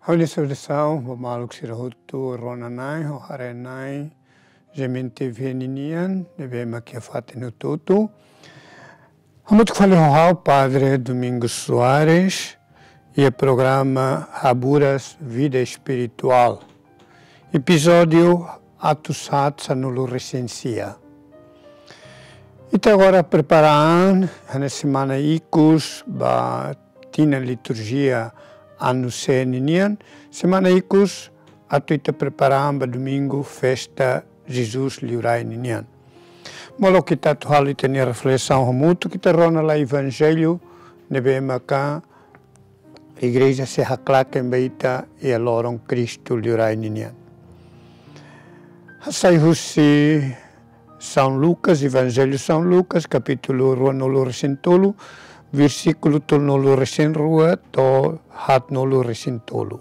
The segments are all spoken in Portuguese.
Holy saudação, mamaluk sirahutu, ronanai, hoharenai, gemente veninian, neve maquiafate no tutu. Vamos falar o Padre Domingos Soares e o programa Raburas Vida Espiritual. Episódio Atusat Sanulu Recensia. E agora preparando na semana Icus, tina liturgia Anu Seninian, semana Icus, atuita preparando domingo festa Jesus Liurai Ninian. Molo kita tuhali tenia reflexão muito kita rona lá evangelho nebe maka igreja se haklaken beita e aloron Cristo Liurai Ninian. Hasai husi São Lucas, Evangelho São Lucas, capítulo ronolo recentolo, versículo tolnolo recenrua to hatnolo recentolo.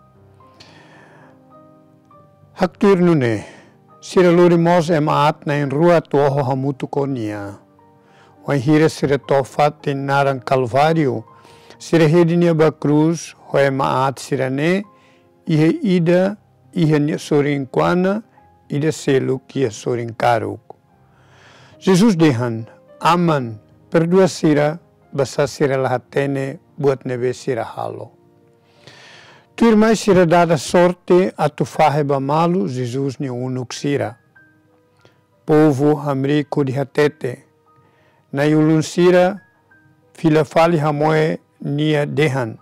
Haktur nune, sira lorimos emaat na en rua toho hamutu konia. Wan hira sira tofat in naran Calvário, sira hedinia ba cruz, ho emaat sira ne, ihe ida, ihe sorin quana, ida selu kia sorin karuk. Jesus dehan, aman, perdoa sira, basa sira lahatene, buat neve sira halo. Tu irmai sira dada sorte a tu faheba malu, Jesus ni unuk sira. Povo hamri kudi hatete, na yulun sira, fila fali hamoe nia dehan.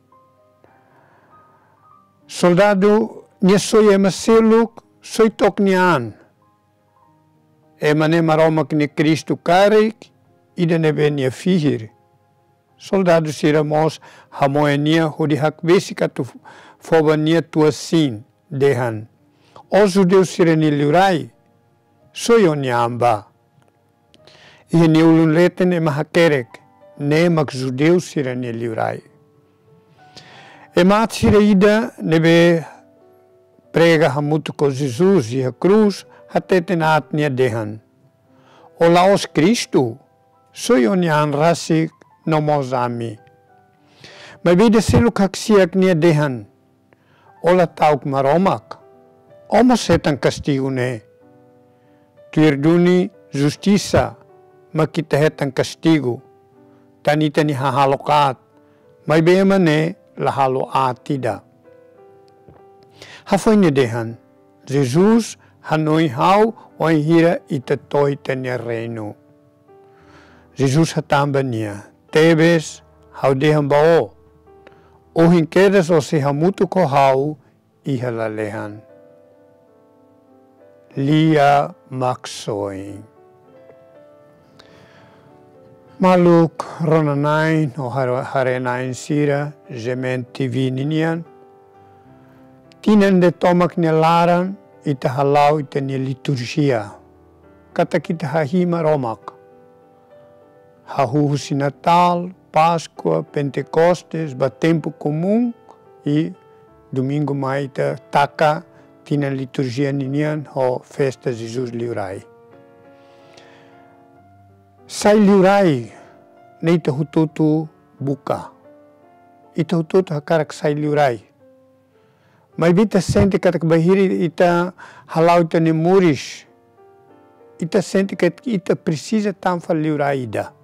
Soldado, nia soy ema seluk, soy tok nian. Emane maromak ni Cristo karik, ida nebe nia fihir. Soldado siramos hamoenia hodi hak besika tu foba nia tua sin dehan. O judeu sireni liurai, soyo niamba. Ihe ni ulun leten ema hakerek, ne mak judeu sireni liurai. Ema sira ida nebe prega hamutu ko Jesus e a cruz, hatete na atnia dehan. O laos Cristo, soyo nian rasik no mozami. Mabida selu kaksiak nia dehan. Ola tauk maromak. Omo setan castigo ne. Tuirduni justiça, makita hetan castigo. Tanita ni hahalokat. Maibema ne lahalo atida. Hafoy ni dehan. Jesus hanoi hau oin hira ita toi tenia reino. Jesus hatamba nia. Tebes hau dehan bao. Ohin kedas o se hamutu ko hau iha lalehan. Lia maksoi. Maluk ronanain o harenain sira jemen TV ninian. Tinan de tomak nelaran ita halau ita ni liturgia. Kata kita hahima romak. Hahuhusi Natal, Páscoa, Pentecostes, tempo comum e domingo maita taka tina liturgia ninian ho festa Jesus liurai. Sai liurai neita hututu buka. Ita hututu hakarak sai liurai. Mas bita sente katak bahiri ita halau ita ni muris. Ita sente que ita precisa tanfa liurai ida.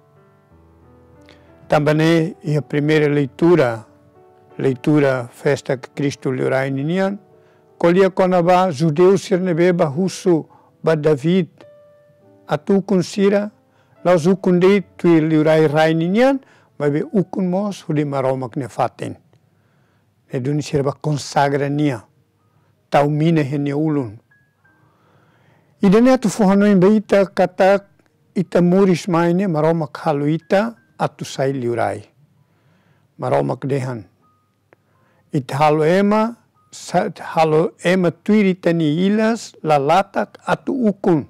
Também a primeira leitura festa que Cristo liurai ninian, kolia konaba judeu sirnebe bahusu ba David, atu kun sira, laus ukun dei tui liurai rai ninian, mas ukun mos hudi maromak ne faten. E duni sira ba consagra nia, tau mina henia ulun. Idane atu fuhanoin beita katak ita muris maine maromak halu ita, atu sai liurai. Maromak dehan. Ita halo ema tuiri tani ilas lalatak atu ukun.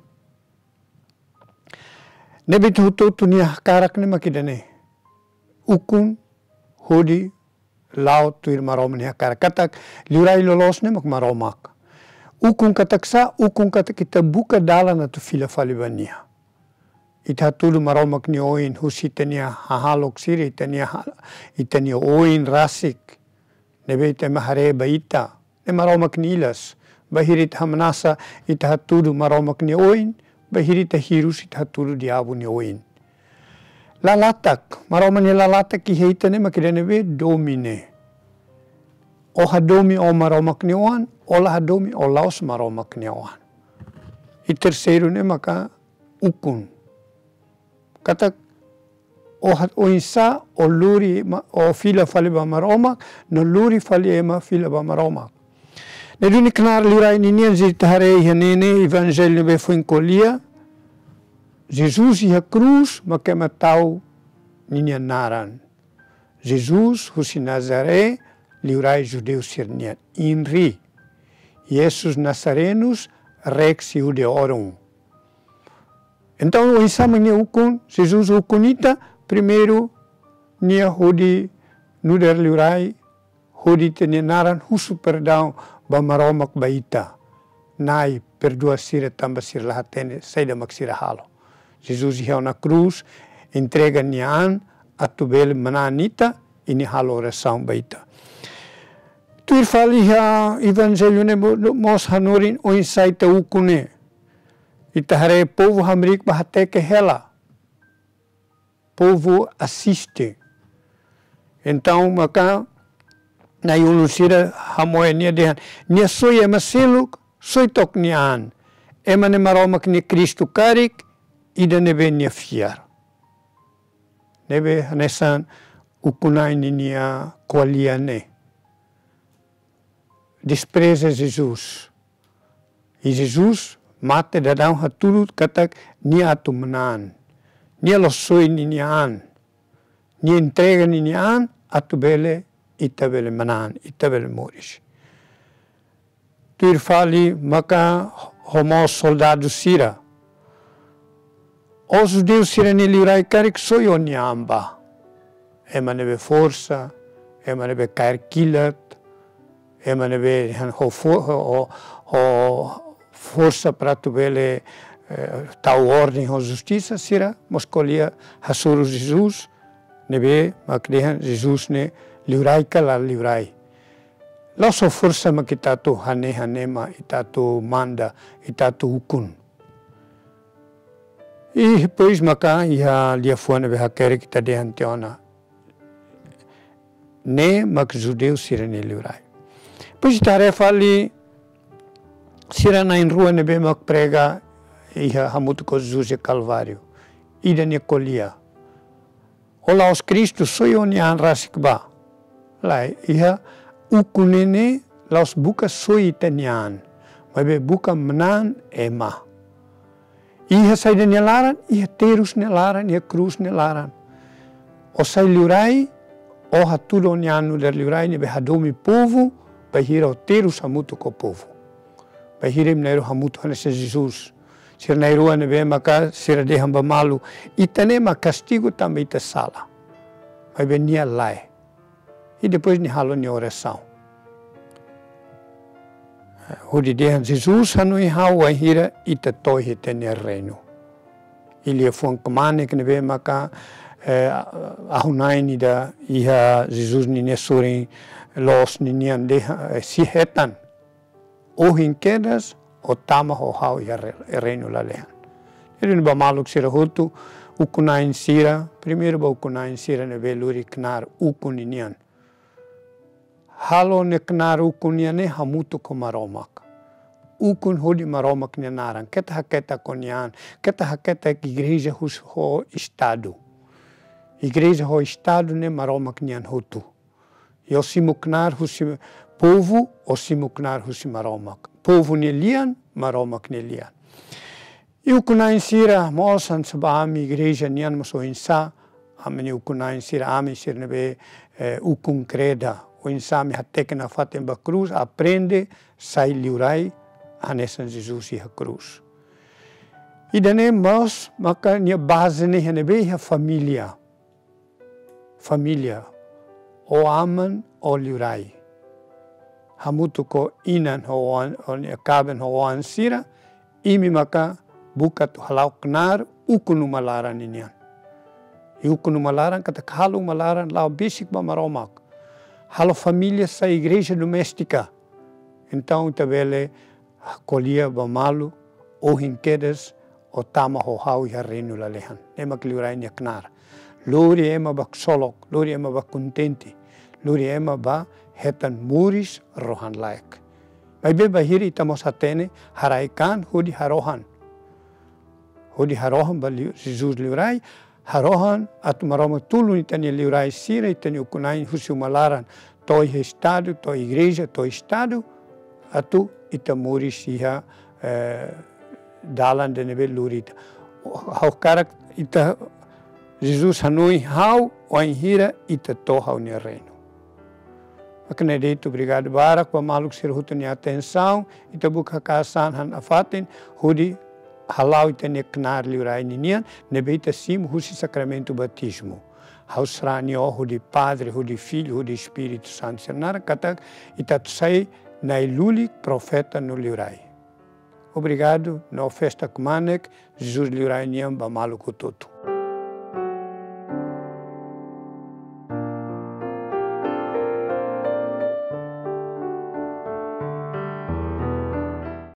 Nebit hututu ni hakarak ne makidane. Ukun, hodi, lau tuir maromak ni hakarak. Katak liurai lolos ne mak maromak. Ukun katak sa, ukun katak kita buka dalan atu fila falibania. Ita tudo maromak ni oin husi tania hahalok siri itania oin rasik nebe ite mahare baita, ne maromak nilas, bahirit hamnasa ita haturu maromak ni oin, bahirit hirus ita haturu diabu ni oin. Lalatak, maroman ni lalatak iheita ne makida nebe domine. O hadomi o maromak ni oan, o la hadomi o laos maromak ni oan. I terceiro ne maka ukun. Katak o insa o luri o fila fali ba maromak, no luri fali ema fila ba maromak. Ne duni knar lirai ninian zitahare ihanene evangelho be foi encolhia. Jesus ia cruz, maka matau ninian naran. Jesus husi Nazaré, liurai judeus sirnian. Inri, Jesus Nazarenus, rex iudeorum. Então, o insama nia ukun, Jesus ukunita, primeiro, nia hodi nuder liurai, hodi tenia naran, husu perdão, bamaromak baita. Nai, perdoa sira, tamba sira lahatene, saida mak sira halo. Jesus ia na cruz, entrega niaan, atubele mananita, ini halo oração baita. Tuir fali ha evangelho ne mos hanorin o insaita ukune. Itahare povo hamrik bahateke hela. Povo assiste. Então, maka na yulusira hamoe nia dehan. Nia soi ema seluk, soi tok niaan. Ema ne maromak ni Kristu karik, ida nebe nia fiar. Nebe hanesan ukunai ni nia koaliane. Despreza Jesus. E Jesus mate dadão hatulu katak nia atumanan. Nia losoi ni niaan. Nia entrega ni niaan atubele itabele manan, itabele morish. Tuir fali maka homo soldado sira. Os judeus sira ni liurai karik soyo niamba. Ema nebe força, ema nebe kair kilat, ema nebe força para tu vele tal ordem ou justiça sira moscolia hasuru Jesus nebe makdehan Jesus ne liurai kala liurai la so força makitatu hane hanema itatu manda itatu ukun e depois maka ia lia fuana be hakere kita dehantiona ne mak judeu sira ne liurai. Pois tarefa ali sira na rua nebe mak prega ia hamutu ko Jesus e Calvário. Ida ne kolia. Ola os Cristo soyo ni an rasikba. Lai ia ukunene laos buka soy tenian. Mabe buka menan ema. Ia saida ne laran, ia terus ne laran, ia cruz ne laran. O sai liurai, o hatulo ni anu der liurai nebe hadomi povo, bahira o terus hamutu ko povo. Bahira mnairu hamutu hanese Jesus. Sira nairua nebe maka sira de hamba malu. Itane ma castigo também ita sala. Mas venia lá. E depois ni halo ni oração. Hudi dehan Jesus hanui hawa hira ita tohi tene reino. Ilia fuan kamane que nebe maka ahunai ni da iha Jesus ni nesurin los ni nian de si hetan. Ohin quedas o tama ho hau ia reino la lehan. Ele ba maluk sira hutu ukunain sira, primeiro ba ukunain sira ne veluri knar ukuninian. Halo ne knar ukuniane hamutu ko maromak. Ukun hodi maromak ne naran, keta haketa konian, keta haketa igreja hus ho estado. Igreja ho estado ne maromak nian hutu. Eu simuknar husi povo o simuknar husi maromak. Povo nelian, maromak nelian. E o kunain sira, mosan sabami igreja nian moso insa, ameni o kunain sira, ami sir nebe ukun creda, o insa me hateke na fatem ba cruz, aprende, sai liurai, hanesan Jesus e a cruz. E dane mos, maka nia base ne nebe a família. Família. O aman o liurai. Hamutu ko inan hoan kaben hoan sira imi maka buka tu halau knar ukunu malaran inian. I ukunu malaran kata halu malaran lau bisik ba maromak. halo família sa igreja doméstica. Então, tabele colia bamalu, ou hinquedas, o tama hohau e reino lalehan. Nema kliurai nyaknar. Lori ema bak solok, lori ema bak contente, lori ema ba hetan muris rohan laik. Mai be bahiri itamos atene haraikan hudi harohan. Hudi harohan ba Jesus liurai, harohan at maroma tulu itani liurai sira itani ukunain husu malaran toi estado, toi igreja, toi estado, atu itamuris iha dalan de nebe lurita. Hau karak ita Jesus hanui hau o hira ita tohau ne reino. Acredito, obrigado Barak, para maluk ser hutani atenção, ita buka kasan han afaten, hudi halau ita ne knar liurai ninian, nebe ita sim husi sacramento batismo. Hausranio, hudi Padre, hudi Filho, hudi Espírito Santo, senara katak ita tsai na ilulik profeta no liurai. Obrigado, no festa kumanek, Jesus liurai niam ba maluk ututu.